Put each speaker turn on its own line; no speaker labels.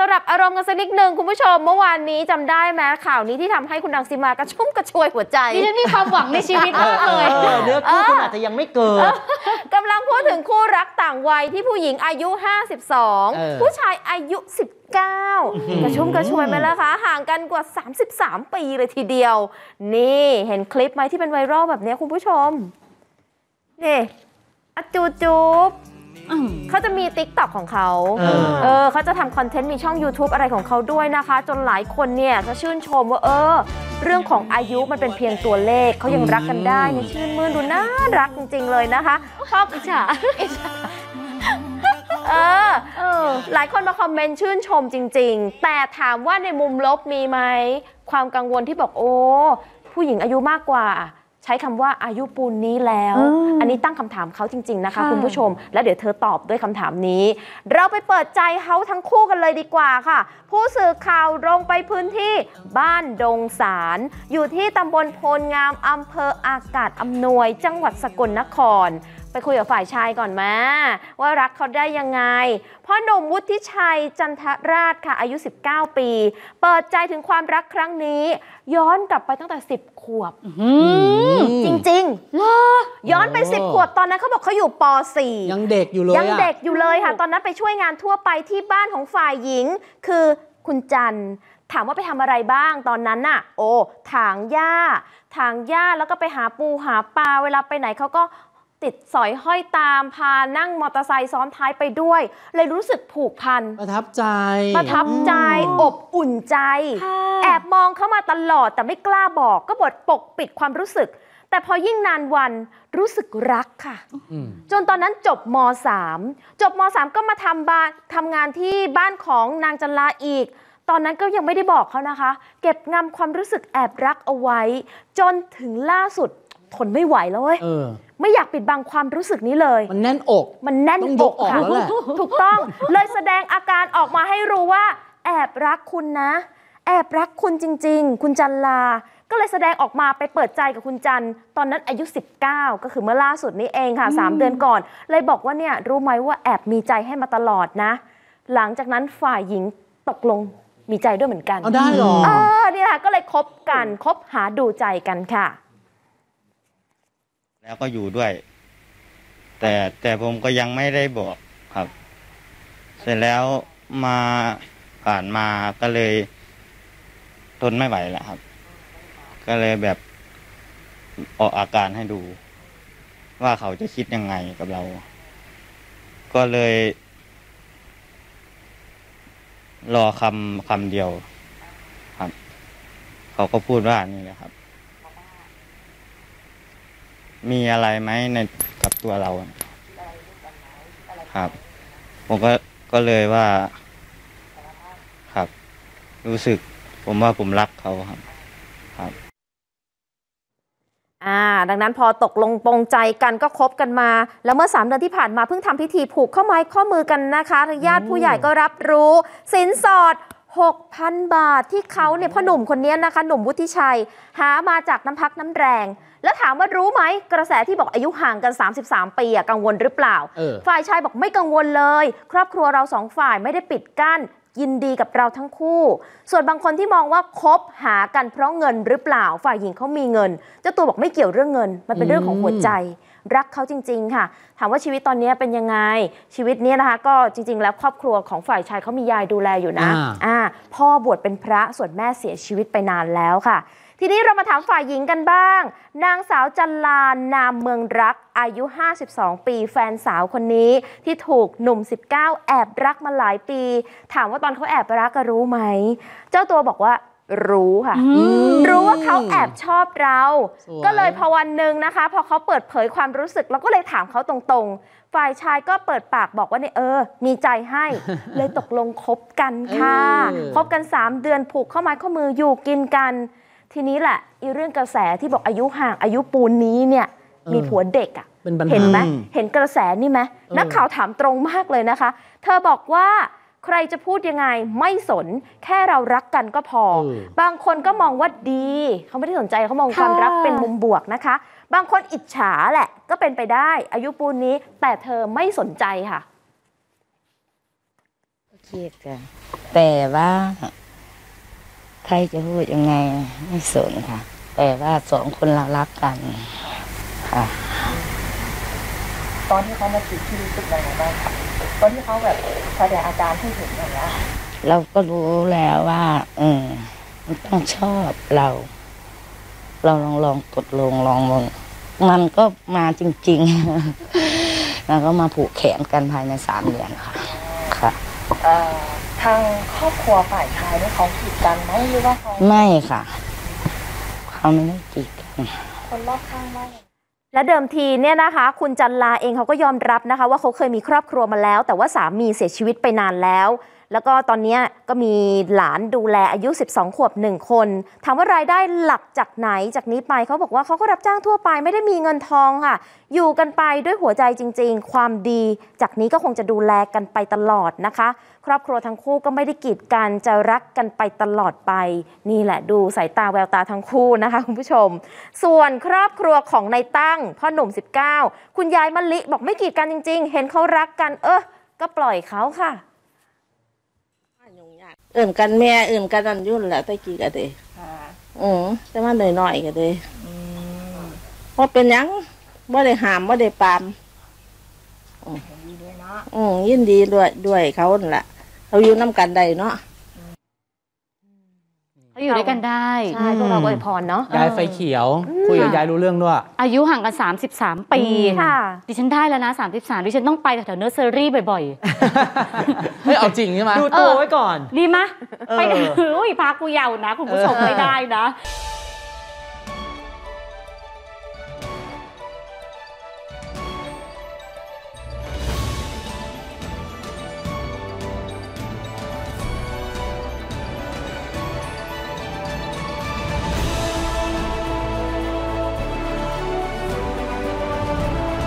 สำหรับอารมณ์กันสักนิดหนึ่งคุณผู้ชมเมื่อวานนี้จำได้ไหมข่าวนี้ที่ทำให้คุณรังสีมากระชุ่มกระชวยหัวใจ
ดิฉันมีความหวังในชีวิตมากเลย
เนื้อคู่คุณอาจจะยังไม่เกิด
กำลังพูดถึงคู่รักต่างวัยที่ผู้หญิงอายุ52ผู้ชายอายุ19กระชุ่มกระชวยไหมล่ะคะห่างกันกว่า33ปีเลยทีเดียวนี่เห็นคลิปไหมที่เป็นไวรัลแบบนี้คุณผู้ชมนี่จูบเขาจะมีติ๊กต็อกของเขาเขาจะทำคอนเทนต์มีช่อง YouTube อะไรของเขาด้วยนะคะจนหลายคนเนี่ยจะชื่นชมว่าเรื่องของอายุมันเป็นเพียงตัวเลขเขายังรักกันได้เนี่ยชื่นมื่นดูน่ารักจริงๆเลยนะคะชอบอิจฉาหลายคนมาคอมเมนต์ชื่นชมจริงๆแต่ถามว่าในมุมลบมีไหมความกังวลที่บอกผู้หญิงอายุมากกว่าใช้คำว่าอายุปูนนี้แล้วอันนี้ตั้งคำถามเขาจริงๆนะคะคุณผู้ชมแล้วเดี๋ยวเธอตอบด้วยคำถามนี้เราไปเปิดใจเขาทั้งคู่กันเลยดีกว่าค่ะผู้สื่อข่าวลงไปพื้นที่บ้านดงสารอยู่ที่ตำบลโพลงามอำเภออากาศอำนวยจังหวัดสกลนครไปคุยกับฝ่ายชายก่อนมาว่ารักเขาได้ยังไงพ่อหนุ่มวุฒิชัยจันทราชค่ะอายุ19ปีเปิดใจถึงความรักครั้งนี้ย้อนกลับไปตั้งแต่10 ขวบจริงๆเหรอย้อนไป10 ขวบตอนนั้นเขาบอกเขาอยู่ป .4
ยังเด็กอยู่เลย
ค่ะตอนนั้นไปช่วยงานทั่วไปที่บ้านของฝ่ายหญิงคือคุณจันถามว่าไปทำอะไรบ้างตอนนั้นน่ะถางหญ้าแล้วก็ไปหาปูหาปลาเวลาไปไหนเขาก็ติดสอยห้อยตามพานั่งมอเตอร์ไซค์ซ้อนท้ายไปด้วยเลยรู้สึกผูกพัน
ประทับใจ
อบอุ่นใจแอบมองเข้ามาตลอดแต่ไม่กล้าบอกก็บดปกปิดความรู้สึกแต่พอยิ่งนานวันรู้สึกรักค่ะจนตอนนั้นจบม.3 ก็มาทำงานที่บ้านของนางจันลาอีกตอนนั้นก็ยังไม่ได้บอกเขานะคะเก็บงำความรู้สึกแอบรักเอาไว้จนถึงล่าสุดทนไม่ไหวแล้วเว้ยไม่อยากปิดบังความรู้สึกนี้เลย
มันแน่นอก
ค่ะถูกต้องเลยแสดงอาการออกมาให้รู้ว่าแอบรักคุณนะแอบรักคุณจริงๆคุณจันลาก็เลยแสดงออกมาไปเปิดใจกับคุณจันตอนนั้นอายุ19ก็คือเมื่อล่าสุดนี้เองค่ะ3 เดือนก่อนเลยบอกว่าเนี่ยรู้ไหมว่าแอบมีใจให้มาตลอดนะหลังจากนั้นฝ่ายหญิงตกลงมีใจด้วยเหมือนกัน
ได้หรอ
นี่แหละก็เลยคบหาดูใจกันค่ะ
แล้วก็อยู่ด้วยแต่ผมก็ยังไม่ได้บอกครับเสร็จแล้วผ่านมาก็เลยทนไม่ไหวแล้วครับก็เลยแบบออกอาการให้ดูว่าเขาจะคิดยังไงกับเราก็เลยรอคำเดียวครับเขาก็พูดว่านี่แหละครับมีอะไรไหมในกับตัวเราครับผมก็เลยว่าครับรู้สึกผมว่าผมรักเขาครับ
ดังนั้นพอตกลงปรงใจกันก็คบกันมาแล้วเมื่อ3 เดือนที่ผ่านมาเพิ่งทำพิธีผูกข้อไม้ข้อมือกันนะคะญาติผู้ใหญ่ก็รับรู้สินสอด 6,000 บาทที่เขาเนี่ยพ่อหนุ่มคนนี้นะคะหนุ่มวุฒิชัยหามาจากน้ำพักน้ำแรงแล้วถามว่ารู้ไหมกระแสที่บอกอายุห่างกัน33 ปีกังวลหรือเปล่าฝ่ายชายบอกไม่กังวลเลยครอบครัวเรา2 ฝ่ายไม่ได้ปิดกั้นยินดีกับเราทั้งคู่ส่วนบางคนที่มองว่าคบหากันเพราะเงินหรือเปล่าฝ่ายหญิงเขามีเงินเจ้าตัวบอกไม่เกี่ยวเรื่องเงินมันเป็นเรื่องของหัวใจรักเขาจริงๆค่ะถามว่าชีวิตตอนนี้เป็นยังไงชีวิตนี้นะคะก็จริงๆแล้วครอบครัวของฝ่ายชายเขามียายดูแลอยู่นะพ่อบวชเป็นพระส่วนแม่เสียชีวิตไปนานแล้วค่ะทีนี้เรามาถามฝ่ายหญิงกันบ้างนางสาวจันลานามเมืองรักอายุ52 ปีแฟนสาวคนนี้ที่ถูกหนุ่ม19แอบรักมาหลายปีถามว่าตอนเขาแอบรักก็รู้ไหมเจ้าตัวบอกว่ารู้ค่ะรู้ว่าเขาแอบชอบเราก็เลยพอวันหนึ่งนะคะพอเขาเปิดเผยความรู้สึกเราก็เลยถามเขาตรงๆฝ่ายชายก็เปิดปากบอกว่าเนี่ยมีใจให้เลยตกลงคบกันค่ะคบกัน3 เดือนผูกข้อไม้ข้อมืออยู่กินกันทีนี้แหละเรื่องกระแสที่บอกอายุห่างอายุปูนนี้เนี่ยมีผัวเด็กเห็นไหมเห็นกระแสนี่ไหมนักข่าวถามตรงมากเลยนะคะเธอบอกว่าใครจะพูดยังไงไม่สนแค่เรารักกันก็พอบางคนก็มองว่าดีเขาไม่ได้สนใจเขามองความรักเป็นมุมบวกนะคะบางคนอิจฉาแหละก็เป็นไปได้อายุปูนนี้แต่เธอไม่สนใจค่ะ
เครียดค่ะแต่ว่าใครจะพูดยังไงไม่สนค่ะ แต่ว่าสองคนเรารักกันค่ะ
ตอนที่เขามาจีบที่รู้สึกยังไงบ้างคะตอนที่เขาแบบแสดงอาการให้เห็นอย่างเงี้ย
เราก็รู้แล้วว่ามันต้องชอบเรา เราลองกดลงลองมันก็มาจริงๆ แล้วก็มาผูกแขนกันภายใน3 เดือนค่ะค่ะ
ทางครอบครัวฝ่ายชายนี่เขากีดกันไหมหรือว่าเขา
ไม่ค่ะ เขาไม่ได้กีดกัน
คนรอบข้างว่าไง
และเดิมทีเนี่ยนะคะ คุณจันลาเองเขาก็ยอมรับนะคะว่าเขาเคยมีครอบครัวมาแล้ว แต่ว่าสามีเสียชีวิตไปนานแล้ว แล้วก็ตอนนี้ก็มีหลานดูแลอายุ12 ขวบ1 คนถามว่ารายได้หลักจากไหนจากนี้ไปเขาบอกว่าเขาก็รับจ้างทั่วไปไม่ได้มีเงินทองค่ะ อยู่กันไปด้วยหัวใจจริงๆ ความดีจากนี้ก็คงจะดูแลกันไปตลอดนะคะ ครอบครัวทั้งคู่ก็ไม่ได้กีดกันจะรักกันไปตลอดไปนี่แหละดูสายตาแววตาทั้งคู่นะคะคุณผู้ชมส่วนครอบครัวของนายตั้งพ่อหนุ่ม19คุณยายมะลิบอกไม่กีดกันจริงๆเห็นเขารักกันก็ปล่อยเขาค่ะ
กันแม่กันนั่นยุ่นแหละตะกี้ก็เด้แต่ว่าหน่อยๆก็เด้เพราะเป็นยังบ่ได้หามบ่ได้ปามยินดีด้วยเขานั่นแหละเขาอยู่น้ำกันได้เนาะ
เขาอยู่ด้วยกันได้
ใช่พวกเราอวยพรเนาะ
ยายไฟเขียวคุยกับยายรู้เรื่องด้วย
อายุห่างกัน33 ปี
ค่ะ
ดิฉันได้แล้วนะ33ดิฉันต้องไปแถวเนอร์เซอรี่บ่อย
เฮ้ยเอาจริงใช่ไหม
ๆ
ดูตัวไว้ก่อน
ดีมะไปอุ้ยพากูเยาว์นะคุณผู้ชมไม่ได้นะ